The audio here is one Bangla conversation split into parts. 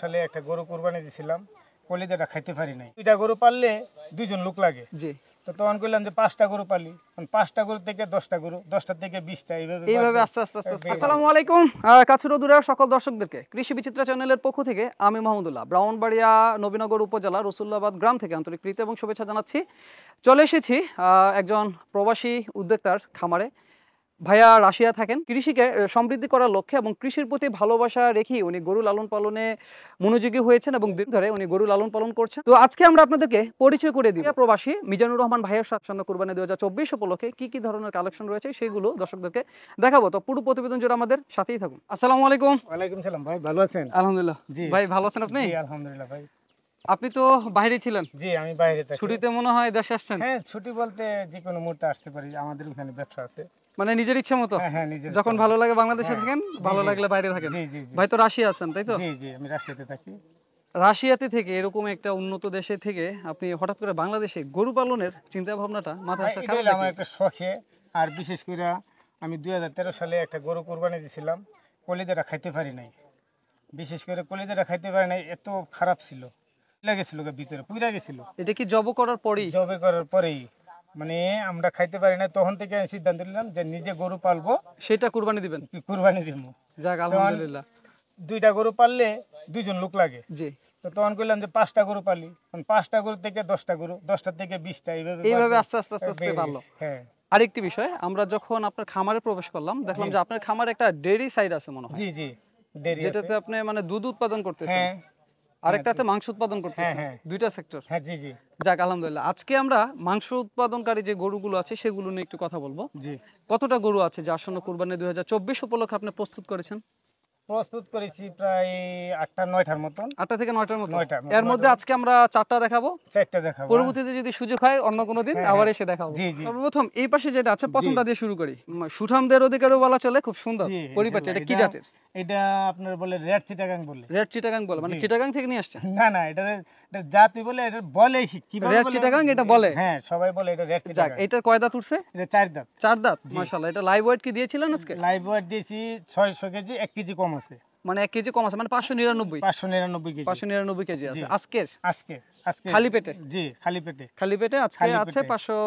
সালে একটা গরু কুরবানি দিয়েছিলাম, কলিজাটা খাইতে পারি নাই। 2টা গরু পাললে 2জন লোক লাগে। জি। তো তখন কইলাম যে 5টা গরু পালি, 5টা গরু থেকে 10টা গরু, 10টা থেকে 20টা, এইভাবে আস্তে আস্তে আস্তে। আসসালামু আলাইকুম কাছের ও দূরের সকল দর্শকদেরকে কৃষি বিচিত্রা চ্যানেলের পক্ষ থেকে আমি মাহমুদুল্লাহ ব্রাহ্মণবাড়িয়া নবীনগর উপজেলা রসুল্লাবাদ গ্রাম থেকে আন্তরিক প্রীতি এবং শুভেচ্ছা জানাচ্ছি। চলে এসেছি একজন প্রবাসী উদ্যোক্তার খামারে। ভাইয়া রাশিয়া থাকেন, কৃষিকে সমৃদ্ধি করার লক্ষ্যে এবং কৃষির প্রতি ভালোবাসা রেখে উনি গরু লালন পালনে মনোযোগী হয়েছেন এবং দিন ধরে উনি গরু লালন পালন করছেন। তো আজকে আমরা আপনাদেরকে পরিচয় করে দিই প্রবাসী মিজানুর রহমান ভাইয়ের সাতসন্ন কুরবানি 2024 উপলক্ষে কি কি ধরনের কালেকশন রয়েছে সেগুলো দর্শকদেরকে দেখাবো। তো পুরো প্রতিবেদন জুড়ে আমাদের সাথেই থাকুন। আসসালামু আলাইকুম। ওয়ালাইকুম সালাম ভাই, ভালো আছেন? আলহামদুলিল্লাহ। জি ভাই ভালো আছেন আপনি? জি আলহামদুলিল্লাহ ভাই। আপনি তো বাইরে ছিলেন? জি আমি বাইরে থাকি। ছুটিতে মনে হয় দেশে আসছেন? হ্যাঁ, ছুটি বলতে যে কোনো মুহূর্তে আসতে পারি, আমাদের ওখানে ব্যবসা আছে। মানে নিজের ইচ্ছে মতো? হ্যাঁ নিজের যখন ভালো লাগে বাংলাদেশে থাকেন, ভালো লাগলে বাইরে থাকেন। জি জি ভাই তো রাশিয়া আছেন তাই তো? জি জি আমি রাশিয়াতে থাকি। রাশিয়াতে থেকে এরকম একটা উন্নত দেশে থেকে আপনি হঠাৎ করে বাংলাদেশে গরু পালনের চিন্তা ভাবনাটা মাথায় আসার কারণ আমার একটা শখে, আর বিশেষ করে আমি 2013 সালে একটা গরু কুরবানি দিয়েছিলাম, কলিজাটা খাইতে পারি নাই। বিশেষ করে কলিজাটা খাইতে পারি নাই, এত খারাপ ছিল, লেগেছিল ভিতরে, পুড়ে গেছিল। এটা কি জব করার পরেই? জবে করার পরেই মানে আমরা খাইতে পারি না, তখন থেকে আমি সিদ্ধান্ত নিলাম যে নিজে গরু পালবো, সেটা কুরবানি দিবেন। কুরবানি দিব। যাক আলহামদুলিল্লাহ। 2টা গরু পাললে 2জন লোক লাগে। জি। তো তখন কইলাম যে 5টা গরু পালি, 5টা গরু থেকে 10টা গরু, 10টা থেকে 20টা, এইভাবে আস্তে আস্তে আস্তে আস্তে ভালো। হ্যাঁ। আরেকটি বিষয়, আমরা যখন আপনার খামারে প্রবেশ করলাম দেখলাম যে আপনার খামারে একটা ডেইরি সাইড আছে মনে হয়। জি জি ডেইরি আছে, যেটাতে আপনি মানে দুধ উৎপাদন করতেছেন। হ্যাঁ। আরেকটাতে মাংস উৎপাদন করতেছেন। হ্যাঁ। দুইটা সেক্টর। হ্যাঁ জি জি। যাক আলহামদুলিল্লাহ। আজকে আমরা মাংস উৎপাদনকারী যে গরুগুলো আছে সেগুলো নিয়ে একটু কথা বলবো। জি। কতটা গরু আছে যে আসন্ন কুরবানি 2024 উপলক্ষে আপনি প্রস্তুত করেছেন? প্রস্তুত করেছি প্রায় 8টা-9টার মতন। 8টা থেকে 9টার মতো। 9টা। এর মধ্যে আজকে আমরা 4টা দেখাবো। 4টা দেখাবো। পরবর্তীতে যদি সুযোগ হয় অন্য কোনো দিন আবার এসে দেখাবো। জি জি। সর্বপ্রথম এই পাশে যেটা আছে প্রথমটা দিয়ে শুরু করি। সুঠামদের অধিকারও বলা চলে, খুব সুন্দর পরিপাটি। এটা কি জাতের? এটা আপনার বলে রেড চিটাগাং বলে। রেড চিটাগাং বলে, মানে চিটাগাং থেকে নিয়ে আসছে? না না, এটা জাতি বলে, এটা বলে কিভাবে রেড চিটাগাং এটা বলে? হ্যাঁ সবাই বলে এটা রেড চিটাগাং। যাক, এটার কয় দাঁত উঠছে? এটা 4 দাঁত। 4 দাঁত। মাশাআল্লাহ। এটা লাইভ ওয়েট কি দিয়েছিলেন আজকে? লাইভ ওয়েট দিয়েছি 600 কেজি, 1 কেজি কম আছে। মানে 1 কেজি কম আছে, মানে 599 কেজি। 599 কেজি আছে আজকের? আজকে খালি পেটে? জি খালি পেটে। খালি পেটে আজকে আছে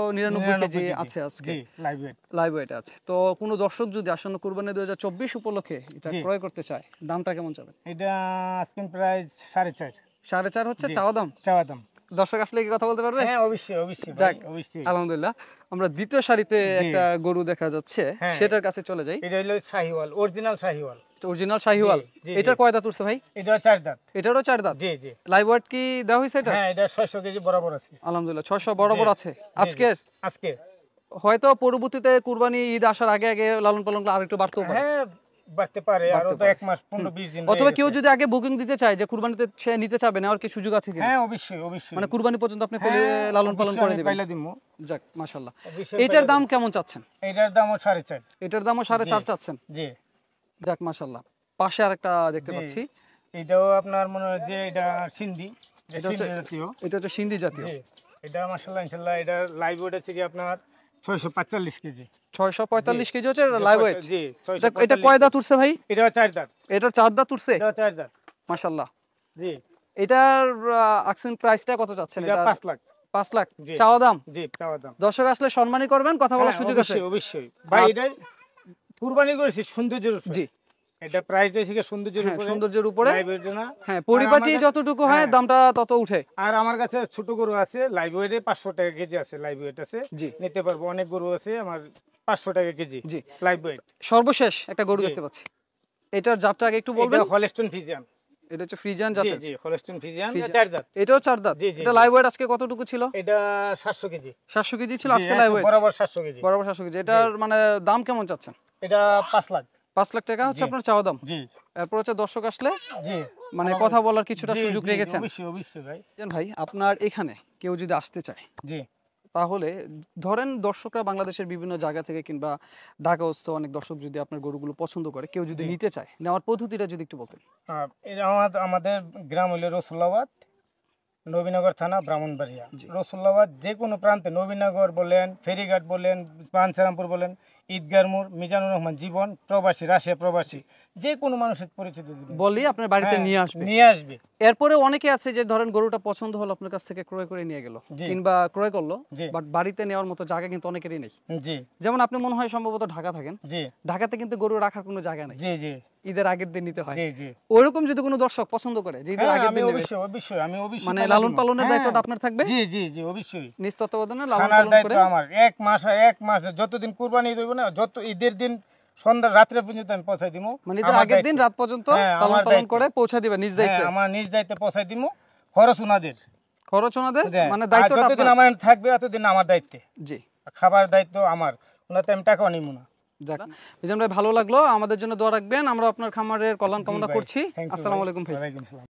599 কেজি আছে আজকে। জি লাইভ ওয়েট। লাইভ ওয়েট আছে। তো কোনো দর্শক যদি আসন্ন কুরবানি 2024 উপলক্ষে এটা ক্রয় করতে চায়, দামটা কেমন যাবে? এটা আজকে প্রাইস 4.5। 4.5 হচ্ছে চাওয়া দাম? চাওয়া দাম। দর্শক আসলে কি কথা বলতে পারবে? হ্যাঁ অবশ্যই অবশ্যই যাক অবশ্যই। আলহামদুলিল্লাহ। আমরা দ্বিতীয় সারিতে একটা গরু দেখা যাচ্ছে, সেটার কাছে চলে যাই। এটা হলো শাহিওয়াল, অরিজিনাল শাহিওয়াল। অরিজিনাল শাহিওয়াল। এটার কয় দাঁত উঠছে ভাই? এটা 4 দাঁত। এটারও 4 দাঁত? জি জি। লাইভ ওয়েট কি দেওয়া হয়েছে এটা? হ্যাঁ এটা 600 কেজি বরাবর আছে। আলহামদুলিল্লাহ 600 বরাবর আছে আজকের? আজকে হয়তো পরবর্তীতে কুরবানি ঈদ আসার আগে আগে লালন পালন আর একটু বাড়তেও পারে। হ্যাঁ বাড়তে পারে, আর তো 1 মাস 15-20 দিন। অথবা কেউ যদি আগে বুকিং দিতে চায় যে কুরবানিতে সে নিতে চাবে না, আর কি সুযোগ আছে কি? হ্যাঁ অবশ্যই অবশ্যই। মানে কুরবানি পর্যন্ত আপনি লালন পালন করে দিবেন? পাইলা দিমু। যাক মাশাআল্লাহ। এটার দাম কেমন চাচ্ছেন? এটার দামও 4.5। এটার দামও 4.5 চাচ্ছেন? জি। যাক মাশাআল্লাহ। পাশে আরেকটা দেখতে পাচ্ছি, এটাও আপনার মনে হয় যে এটা সিন্ধি। এটা হচ্ছে সিন্ধি জাতীয়। জি। এটা মাশাআল্লাহ ইনশাআল্লাহ এটা লাইভ ওয়েট আছে কি আপনার 645 কেজি। 645 কেজি হচ্ছে লাইভ ওয়েট? জি। এটা কয় দাঁত উঠছে ভাই? এটা 4 দাঁত। এটার 4 দাঁত উঠছে? এটা 4 দাঁত। মাশাআল্লাহ। জি। এটার আকশন প্রাইসটা কত চাচ্ছেন? এটা 5 লাখ। 5 লাখ চাওয়া দাম? জি চাওয়া দাম। দর্শক আসলে সম্মানই করবেন, কথা বলার সুযোগ আছে? অবশ্যই অবশ্যই ভাই। এটা কুরবানি করেছি সৌন্দর্যের উপরে। জি। এটা প্রাইস দিয়েছি সৌন্দর্যের উপরে। সৌন্দর্যের উপরে। লাইভ ওয়েট না। হ্যাঁ পরিপাটি যতটুকু হয় দামটা তত উঠে। আর আমার কাছে ছোট গরু আছে, লাইভ ওয়েটে 500 টাকা কেজি আছে, লাইভ ওয়েট আছে। নিতে পারবো, অনেক গরু আছে আমার 500 টাকা কেজি। জি লাইভ ওয়েট। সর্বশেষ একটা গরু দেখতে পাচ্ছি, এটার জাতটা আগে একটু বলবেন? এটা হলস্টেইন ফ্রিজিয়ান। এটা হচ্ছে ফ্রিজিয়ান জাতের? জি হলস্টেইন ফ্রিজিয়ান। এটা 4 দাঁত। এটাও 4 দাঁত? এটা লাইভ ওয়েট আজকে কতটুকু ছিল? এটা 700 কেজি। 700 কেজি ছিল আজকে লাইভ ওয়েট? বরাবর 700 কেজি। বরাবর 700 কেজি। এটার মানে দাম কেমন চাচ্ছেন? এটা 5 লাখ। 5 লাখ টাকা হচ্ছে আপনার চাওয়া দাম? জি। এরপর হচ্ছে দর্শক আসলে জি মানে কথা বলার কিছুটা সুযোগ রেখেছেন? অবশ্যই অবশ্যই ভাই। ভাই আপনার এখানে কেউ যদি আসতে চায়, জি, তাহলে ধরেন দর্শকরা বাংলাদেশের বিভিন্ন জায়গা থেকে কিংবা ঢাকাস্থ অনেক দর্শক যদি আপনার গরুগুলো পছন্দ করে, কেউ যদি নিতে চায়, নেওয়ার পদ্ধতিটা যদি একটু বলতেন। আমাদের গ্রাম হলো রসুল্লাবাদ, নবীনগর থানা, ব্রাহ্মণবাড়িয়া। রসুল্লাবাদ যে কোনো প্রান্তে, নবীনগর বলেন, ফেরিঘাট বলেন, পাঞ্চারামপুর বলেন, ঈদগার মোড়, মিজানুর রহমান জীবন, প্রবাসী, রাশিয়া প্রবাসী, যে কোনো মানুষের পরিচিত দিবেন। বলি আপনার বাড়িতে হ্যাঁ, নিয়ে আসবে। নিয়ে আসবে। এরপরে অনেকে আছে যে ধরেন গরুটা পছন্দ হলো আপনার কাছ থেকে ক্রয় করে নিয়ে গেল জি। কিংবা ক্রয় করলো, জি। বাট বাড়িতে নেওয়ার মতো জায়গা কিন্তু অনেকেরই নেই। জি যেমন আপনি মনে হয় সম্ভবত ঢাকা থাকেন, জি ঢাকাতে কিন্তু গরু রাখার কোনো জায়গা নেই, জি জি ঈদের আগের দিন নিতে হয়। জি জি ওইরকম যদি কোনো দর্শক পছন্দ করে যে ঈদের হ্যাঁ, আগের আমি দিন নেবে, অবশ্যই অবশ্যই আমি অবশ্যই মানে পালা লালন দিব। পালনের হ্যাঁ, দায়িত্বটা আপনার থাকবে, জি জি জি অবশ্যই। নিজ তত্ত্বাবধানে লালন খানার পালন করে। দায়িত্ব আমার। এক মাস যতদিন কুরবানি দেব না, যত ঈদের দিন সন্ধ্যা রাত্রে পর্যন্ত আমি পৌঁছাই দিব। মানে ঈদের আগের দিন রাত পর্যন্ত হ্যাঁ, লালন আমার পালন দায়িত্ব। করে পৌঁছে দিবে নিজ হ্যাঁ, দায়িত্বে। আমার নিজ দায়িত্বে পৌঁছাই দিব। খরচ ওনাদের। খরচ ওনাদের, হ্যাঁ, মানে আর দায়িত্বটা যতদিন আপনার। আমার থাকবে এতদিন আমার দায়িত্বে। জি, খাবার দায়িত্ব আমার, ওনাতে আমি টাকাও নিব না। যাক মিজান ভাই, ভালো লাগলো। আমাদের জন্য দোয়া রাখবেন, আমরা আপনার খামারের কল্যাণ জি কামনা ভাই, করছি। thank you আসসালামু ভাই। আলাইকুম ভাই। ওয়ালাইকুম আসসালাম।